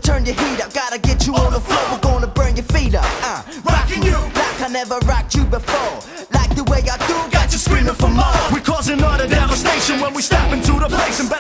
turn your heat up, gotta get you on the floor. We're gonna burn your feet up. Rocking you like I never rocked you before. Like the way I do, got you screaming for more. We're causing utter devastation when we step into the place and